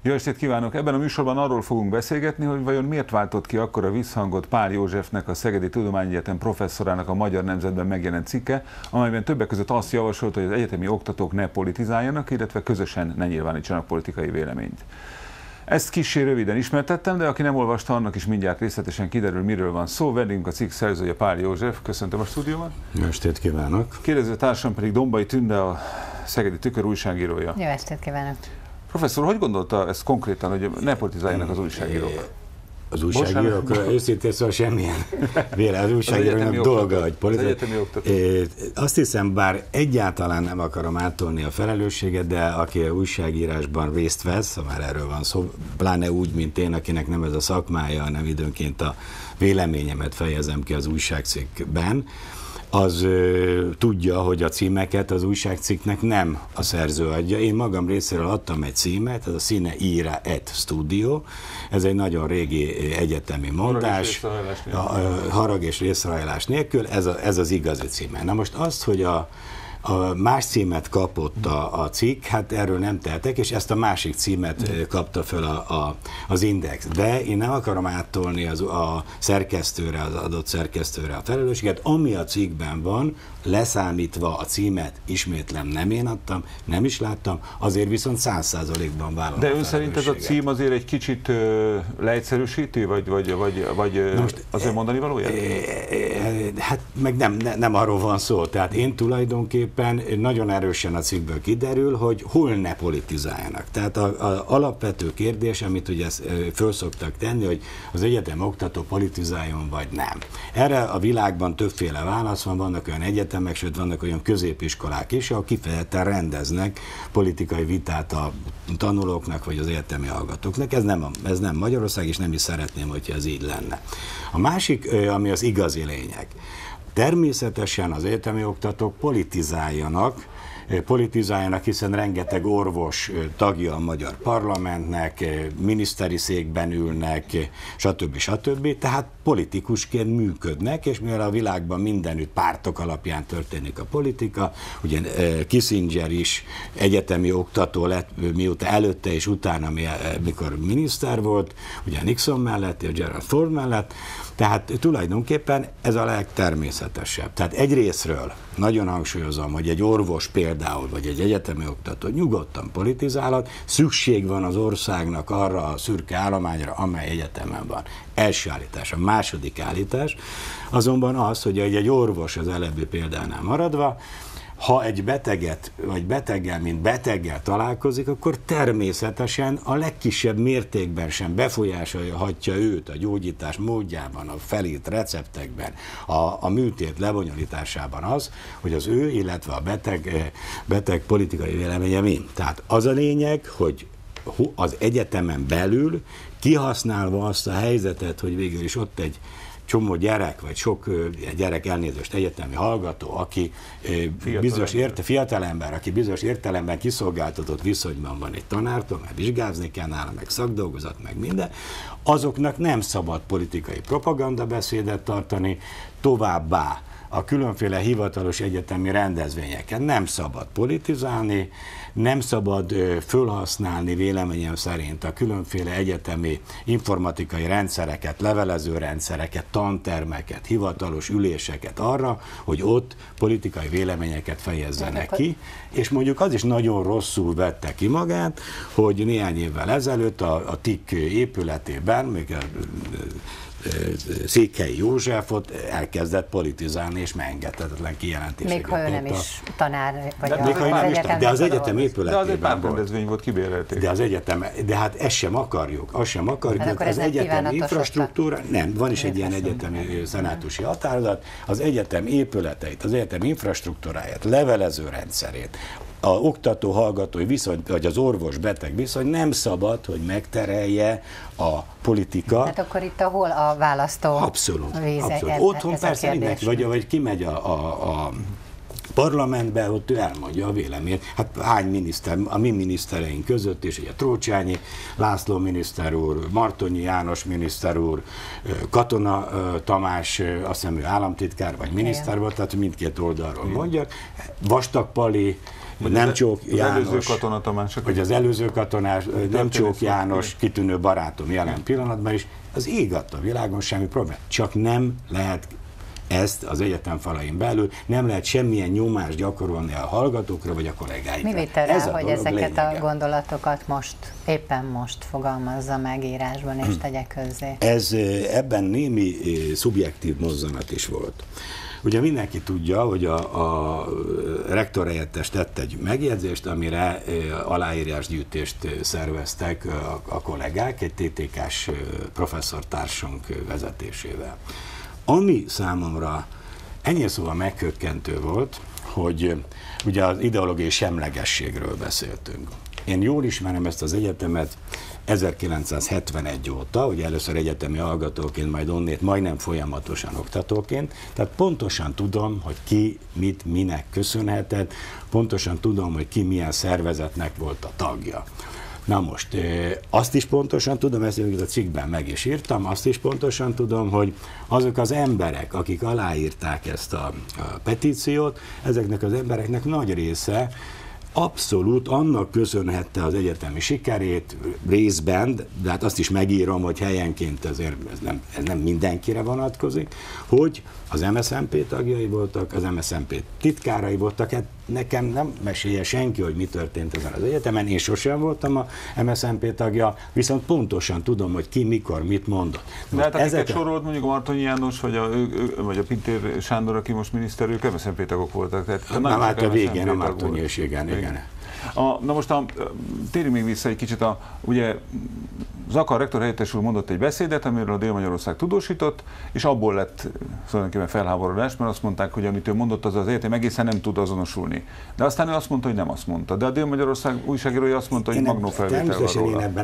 Jó estét kívánok! Ebben a műsorban arról fogunk beszélgetni, hogy vajon miért váltott ki akkora visszhangot Pál Józsefnek, a Szegedi Tudományegyetem professzorának a Magyar Nemzetben megjelent cikke, amelyben többek között azt javasolta, hogy az egyetemi oktatók ne politizáljanak, illetve közösen ne nyilvánítsanak politikai véleményt. Ezt kissé röviden ismertettem, de aki nem olvasta, annak is mindjárt részletesen kiderül, miről van szó. Vendégünk a cikk szerzője Pál József. Köszöntöm a stúdióban. Jó estét kívánok! Kérdező társam pedig Dombai Tünde, a Szegedi Tükör újságírója. Jó estét kívánok! Professzor, hogy gondolta ezt konkrétan, hogy ne politizáljanak az újságírók? Az újságírók, őszintén szóval semmilyen az újságíróknak dolga, hogy politikai. Azt hiszem, bár egyáltalán nem akarom áttolni a felelősséget, de aki a újságírásban részt vesz, ha már erről van szó, pláne úgy, mint én, akinek nem ez a szakmája, hanem időnként a véleményemet fejezem ki az újságcikkben, az tudja, hogy a címeket az újságcikknek nem a szerző adja. Én magam részéről adtam egy címet, ez a Sine Ira et Studio, ez egy nagyon régi egyetemi mondás, harag és részrehajlás nélkül, ez az igazi címe. Na most azt, hogy a más címet kapott a cikk, hát erről nem tehetek, és ezt a másik címet kapta fel az Index. De én nem akarom áttolni a szerkesztőre, az adott szerkesztőre a felelősséget. Ami a cikkben van, leszámítva a címet, ismétlem, nem én adtam, nem is láttam, azért viszont 100%-ban vállalom. De ön szerint ez a cím azért egy kicsit leegyszerűsíti, vagy az ön mondani valóját? Hát meg nem arról van szó. Tehát én tulajdonképpen nagyon erősen a cikkből kiderül, hogy hol ne politizáljanak. Tehát az alapvető kérdés, amit ugye föl szoktak tenni, hogy az egyetem oktató politizáljon, vagy nem. Erre a világban többféle válasz van, vannak olyan egyetemek, sőt vannak olyan középiskolák is, ahol kifejezetten rendeznek politikai vitát a tanulóknak, vagy az egyetemi hallgatóknak. Ez nem Magyarország, és nem is szeretném, hogyha ez így lenne. A másik, ami az igazi lényeg. Természetesen az egyetemi oktatók politizáljanak, hiszen rengeteg orvos tagja a magyar parlamentnek, miniszteri székben ülnek, stb. Tehát politikusként működnek, és mivel a világban mindenütt pártok alapján történik a politika, ugye Kissinger is egyetemi oktató lett, mióta előtte és utána, mikor miniszter volt, ugye Nixon mellett, és Gerald Ford mellett, tehát tulajdonképpen ez a legtermészetesebb. Tehát egyrészről nagyon hangsúlyozom, hogy egy orvos például, vagy egy egyetemi oktató nyugodtan politizálhat, szükség van az országnak arra a szürke állományra, amely egyetemen van. Első állítás. A második állítás azonban az, hogy egy orvos az előbbi példánál maradva, ha egy beteget, vagy beteggel, mint beteggel találkozik, akkor természetesen a legkisebb mértékben sem befolyásolhatja őt a gyógyítás módjában, a felírt receptekben, a műtét lebonyolításában az, hogy az ő, illetve a beteg politikai véleménye mi. Tehát az a lényeg, hogy az egyetemen belül kihasználva azt a helyzetet, hogy végül is ott egy csomó gyerek, vagy sok gyerek, elnézést, egyetemi hallgató, aki fiatalember, aki bizonyos értelemben kiszolgáltatott viszonyban van egy tanártól, mert vizsgázni kell nála, meg szakdolgozat, meg minden, azoknak nem szabad politikai propagandabeszédet tartani, továbbá a különféle hivatalos egyetemi rendezvényeken nem szabad politizálni, nem szabad fölhasználni véleményem szerint a különféle egyetemi informatikai rendszereket, levelező rendszereket, tantermeket, hivatalos üléseket arra, hogy ott politikai véleményeket fejezzenek ki, és mondjuk az is nagyon rosszul vette ki magát, hogy néhány évvel ezelőtt a TIK épületében, még Székely Józsefot elkezdett politizálni, és engedhetetlen kijelentéseket. Még ha ő nem is tanár, vagy de az egyetem épületében de az egy pártrendezvény volt, kibérelték. De hát ezt sem akarjuk. Hát az egyetem infrastruktúra, nem, van is egy ilyen egyetemi szenátusi határozat, az egyetem épületeit, az egyetem infrastruktúráját, levelező rendszerét, a oktató-hallgatói viszony, vagy az orvos-beteg viszony nem szabad, hogy megterelje a politika. Hát akkor itt hol a választó abszolút. Otthon persze mindenki, vagy kimegy a parlamentbe, ott ő elmondja a véleményt. Hát hány miniszter, a mi minisztereink között, és ugye Trócsányi László miniszter úr, Martonyi János miniszter úr, Katona Tamás, azt hiszem ő államtitkár vagy miniszter volt, tehát mindkét oldalról mondjak. Vastag Pali Nemcsók János, előző katona Tamás, vagy az előző katonás, Nemcsók János kitűnő barátom jelen pillanatban is, az ég adta a világon, semmi probléma. Csak nem lehet ezt az egyetem falain belül, nem lehet semmilyen nyomást gyakorolni a hallgatókra vagy a kollégáikra. Mi vitte rá, hogy ezeket lényege. a gondolatokat éppen most fogalmazza meg írásban és tegye közzé? Ebben némi szubjektív mozzanat is volt. Ugye mindenki tudja, hogy a rektor helyettes tett egy megjegyzést, amire aláírásgyűjtést szerveztek a kollégák, egy TTK-s professzortársunk vezetésével. Ami számomra ennyi szóval megkökkentő volt, hogy ugye az ideológiai semlegességről beszéltünk. Én jól ismerem ezt az egyetemet 1971 óta, ugye először egyetemi hallgatóként, majd onnét majdnem folyamatosan oktatóként, tehát pontosan tudom, hogy ki mit minek köszönhetett, pontosan tudom, hogy ki milyen szervezetnek volt a tagja. Na most, azt is pontosan tudom, ezt a cikkben meg is írtam, azt is pontosan tudom, hogy azok az emberek, akik aláírták ezt a petíciót, ezeknek az embereknek nagy része abszolút annak köszönhette az egyetemi sikerét részben, de hát azt is megírom, hogy helyenként azért ez nem mindenkire vonatkozik, hogy az MSZNP tagjai voltak, az MSZNP titkárai voltak, hát nekem nem mesélje senki, hogy mi történt ezen az egyetemen, én sosem voltam a MSZNP tagja, viszont pontosan tudom, hogy ki, mikor, mit mondott. De hát akiket sorolt, mondjuk a Martonyi János, vagy a Pintér Sándor, aki most miniszter, ők MSZNP tagok voltak. Tehát hát a végén a Martonyi és igen. Na most térjünk még vissza egy kicsit, ugye Zakar rektor helyettes úr mondott egy beszédet, amiről a Dél-Magyarország tudósított, és abból lett tulajdonképpen felháborodás, mert azt mondták, hogy amit ő mondott, az egyetem egészen nem tud azonosulni. De aztán ő azt mondta, hogy nem azt mondta. De a Dél-Magyarország újságírója azt mondta, hogy magnó felvétel van róla. Természetesen én ebben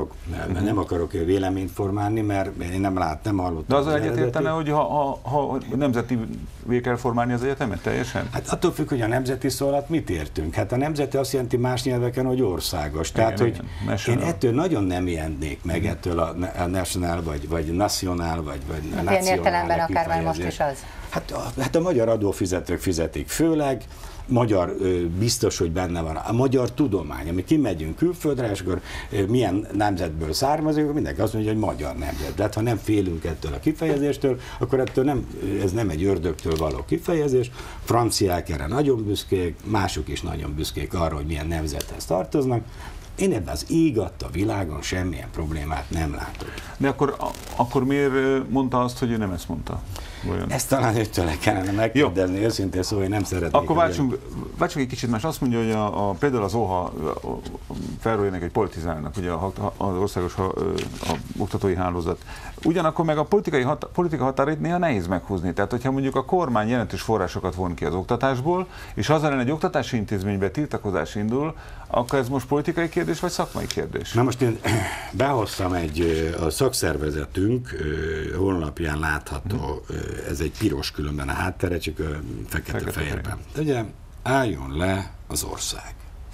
nem akarok véleményt formálni, mert én nem hallottam. De az egyetértene, hogy ha nemzetivé kell formálni az egyetemet teljesen? Hát attól függ, hogy a nemzeti szó alatt mit értünk. Hát a nemzeti azt jelenti más nyelveken, hogy országos. Tehát, hogy én ettől nagyon nem ijednék meg ettől a national, vagy nacionál, vagy nacionál. Ilyen értelemben akár már most is az? Hát a magyar adófizetők fizetik főleg, magyar biztos, hogy benne van. A magyar tudomány, ami kimegyünk külföldre, és akkor milyen nemzetből származik, akkor mindenki azt mondja, hogy magyar nemzet. De hát, ha nem félünk ettől a kifejezéstől, akkor ez nem egy ördögtől való kifejezés. Franciák erre nagyon büszkék, mások is nagyon büszkék arra, hogy milyen nemzethez tartoznak. Én ebben az ég adta világon semmilyen problémát nem látok. De akkor miért mondta azt, hogy ő nem ezt mondta? Olyan. Ezt talán őtől kellene megkérdezni, őszintén szóval, hogy nem szeretnék. Akkor váltsunk egy kicsit más. Azt mondja, hogy például az OHA felróljanak egy politizálnak, ugye az országos oktatói hálózat. Ugyanakkor meg a politika határait néha nehéz meghúzni. Tehát, hogyha mondjuk a kormány jelentős forrásokat von ki az oktatásból, és az ellen egy oktatási intézményben tiltakozás indul, akkor ez most politikai kérdés, vagy szakmai kérdés? Na most én behoztam a szakszervezetünk honlapján látható, ez egy piros különben a háttere, csak fekete-fehérben. Ugye, álljon le az ország.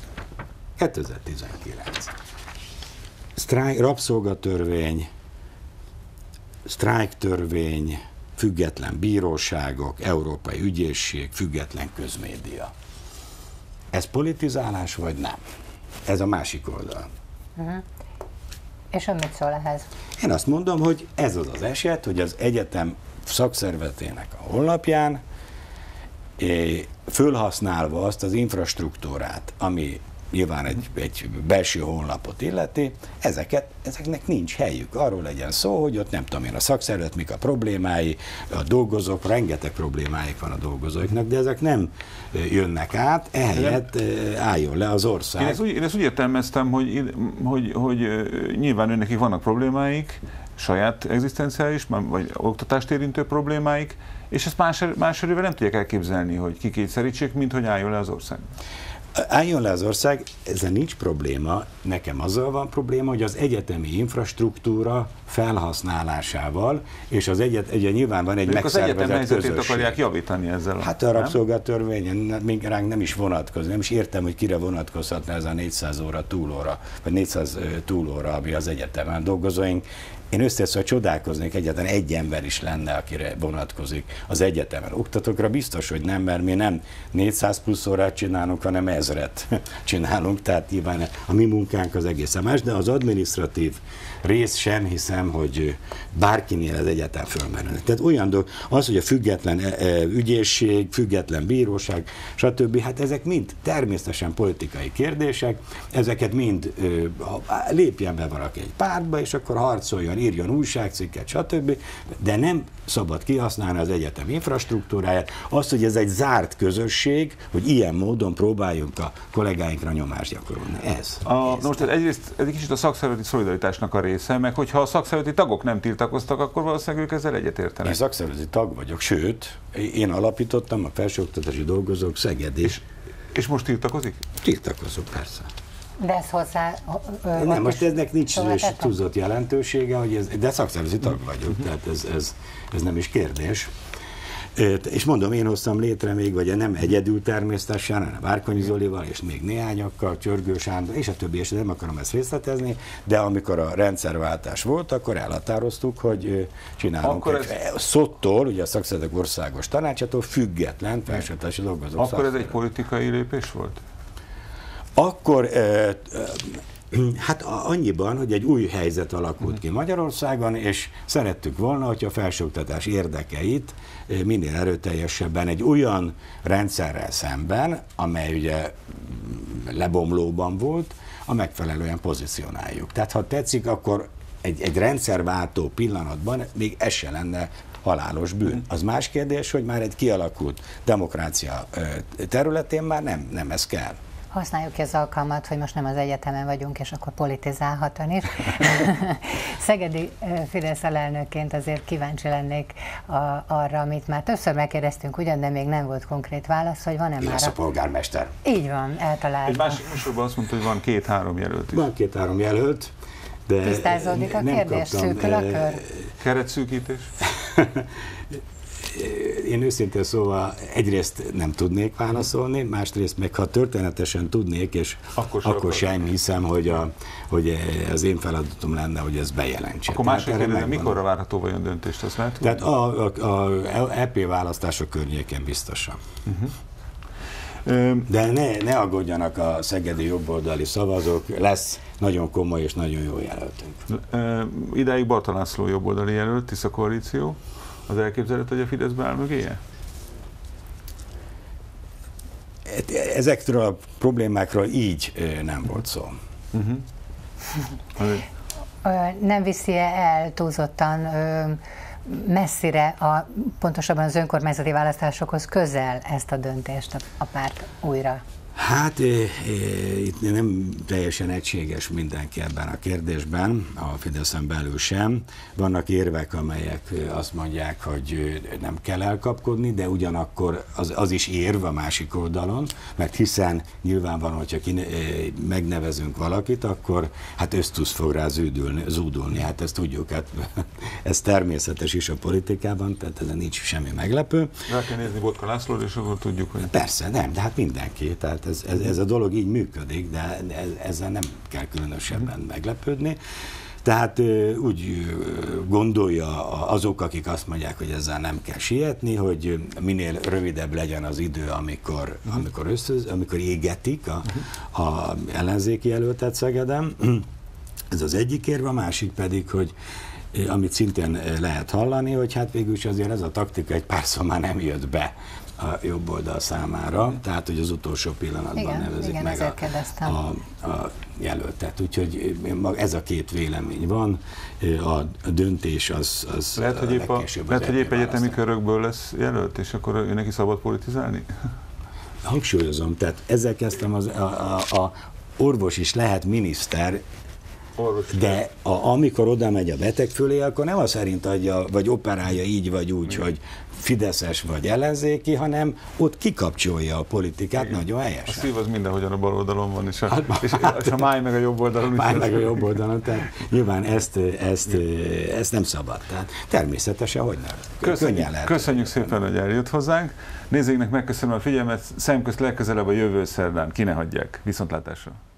2019. Rabszolgatörvény, sztrájktörvény, független bíróságok, európai ügyészség, független közmédia. Ez politizálás, vagy nem? Ez a másik oldal. És ön mit szól ehhez? Én azt mondom, hogy ez az eset, hogy az egyetem szakszervezetének a honlapján fölhasználva azt az infrastruktúrát, ami nyilván egy belső honlapot illeti, ezeknek nincs helyük. Arról legyen szó, hogy ott nem tudom én, a szakszervezet, mik a problémái, a dolgozók, rengeteg problémáik van a dolgozóiknak, de ezek nem jönnek át, ehelyett álljon le az ország. Én ezt úgy értelmeztem, hogy nyilván nekik vannak problémáik, saját egzisztenciális, vagy oktatást érintő problémáik, és ezt más erővel nem tudják elképzelni, hogy kikényszerítsék, mint hogy álljon le az ország. Álljon le az ország, ezzel nincs probléma, nekem azzal van probléma, hogy az egyetemi infrastruktúránk felhasználásával, és ugye nyilván van egy megszervezett közösség. Akarják javítani ezzel. Hát a rabszolgatörvényen ránk nem is vonatkozik, nem is értem, hogy kire vonatkozhatna ez a 400 óra túlóra, vagy 400 túlóra, ami az egyetemen dolgozóink. Én összeszóval csodálkoznék, egyáltalán egy ember is lenne, akire vonatkozik az egyetemen. Oktatókra biztos, hogy nem, mert mi nem 400 plusz órát csinálunk, hanem 1000-et csinálunk, tehát nyilván a mi munkánk az egészen más, de az adminisztratív rész sem hiszem, hogy bárkinél az egyetem fölmerülne. Tehát olyan dolog, az, hogy a független ügyészség, független bíróság, stb. Hát ezek mind természetesen politikai kérdések, ezeket mind lépjen be valaki egy pártba, és akkor harcoljon, írjon újságcikket, stb. De nem szabad kihasználni az egyetem infrastruktúráját, azt, hogy ez egy zárt közösség, hogy ilyen módon próbáljunk a kollégáinkra nyomást gyakorolni. Ez. Most egyrészt ez egy kicsit a szakszervezeti szolidaritásnak a része, meg hogyha a szakszervezeti tagok nem tiltakoztak, akkor valószínűleg ők ezzel egyetértenek. Én szakszervezeti tag vagyok, sőt, én alapítottam a felsőoktatási dolgozók Szegedi. És most tiltakozik? Tiltakozok, persze. De ez hozzá... Nem, most ennek nincs túlzott jelentősége, hogy de szakszervezeti tag vagyok, tehát ez nem is kérdés. És mondom, én hoztam létre még, vagy nem egyedül természetesen, hanem Várkonyi Zolival, és még néhányakkal, Csörgő Sándor, és a többi, és nem akarom ezt részletezni, de amikor a rendszerváltás volt, akkor elhatároztuk, hogy csinálunk SZOT-tól, ugye a Szakszervezetek Országos Tanácsától független felsőoktatási dolgozók. Akkor ez egy politikai lépés volt? Akkor hát annyiban, hogy egy új helyzet alakult ki Magyarországon, és szerettük volna, hogy a felsőoktatás érdekeit minél erőteljesebben egy olyan rendszerrel szemben, amely ugye lebomlóban volt, a megfelelően pozícionáljuk. Tehát ha tetszik, akkor egy rendszerváltó pillanatban még ez se lenne halálos bűn. Az más kérdés, hogy már egy kialakult demokrácia területén már nem ez kell. Használjuk ki az alkalmat, hogy most nem az egyetemen vagyunk, és akkor politizálhat ön is. Szegedi Fidesz alelnökként azért kíváncsi lennék arra, amit már többször megkérdeztünk ugyan, de még nem volt konkrét válasz, hogy van-e már... a polgármester. Így van, eltalálva. Egy másik műsorban azt mondta, hogy van 2-3 jelölt is. Van 2-3 jelölt, de tisztázódik a kérdés, szűkül a kör? Keretszűkítés? Én őszintén szóval egyrészt nem tudnék válaszolni, másrészt meg ha történetesen tudnék, és akkor sem hiszem, hogy az én feladatom lenne, hogy ez bejelentse. Akkor másik kérdés, mikorra várható vajon döntést, azt lehet tudni? Tehát a EP választások környéken biztosan. De ne aggódjanak a szegedi jobboldali szavazók, lesz nagyon komoly és nagyon jó jelöltünk. Idáig Barta László jobboldali jelölt, Tisza koalíció. Az elképzelhető, hogy a Fideszbe áll mögéje? Ezekről a problémákról így nem volt szó. Nem viszi-e el túlzottan messzire, pontosabban az önkormányzati választásokhoz közel ezt a döntést a párt újra? Hát itt nem teljesen egységes mindenki ebben a kérdésben, a Fideszen belül sem. Vannak érvek, amelyek azt mondják, hogy nem kell elkapkodni, de ugyanakkor az is érv a másik oldalon, mert hiszen nyilvánvalóan, hogyha megnevezünk valakit, akkor hát ösztusz fog rá zúdulni. Hát ezt tudjuk, hát ez természetes is a politikában, tehát ezen nincs semmi meglepő. Rá kell nézni Botka Lászlót, és akkor tudjuk, hogy... Persze, nem, de hát mindenki, tehát ez a dolog így működik, de ezzel nem kell különösebben meglepődni. Tehát úgy gondolja azok, akik azt mondják, hogy ezzel nem kell sietni, hogy minél rövidebb legyen az idő, amikor égetik a ellenzéki jelöltet Szegeden. Ez az egyik érve, a másik pedig, hogy amit szintén lehet hallani, hogy hát végülis azért ez a taktika egy párszor már nem jött be a jobb oldal számára, tehát hogy az utolsó pillanatban nevezik meg a jelöltet. Úgyhogy ez a két vélemény van, a döntés az lehet, hogy épp egyetemi körökből lesz jelölt, és akkor ő neki szabad politizálni? Hangsúlyozom, tehát ezzel kezdtem, a orvos is lehet miniszter, de amikor oda megy a beteg fölé, akkor nem az szerint adja, vagy operálja így vagy úgy, hogy fideszes vagy ellenzéki, hanem ott kikapcsolja a politikát. Igen. Nagyon helyesen. A szív az mindenhogyan a bal oldalon van, és a máj meg a jobb oldalon. Máj meg a jobb oldalon, tehát nyilván ezt nem szabad. Tehát természetesen, hogy nem. Köszönjük szépen, hogy eljött hozzánk. Nézőinknek megköszönöm a figyelmet, szemközt legközelebb a jövő szerdán. Ki ne hagyják. Viszontlátásra.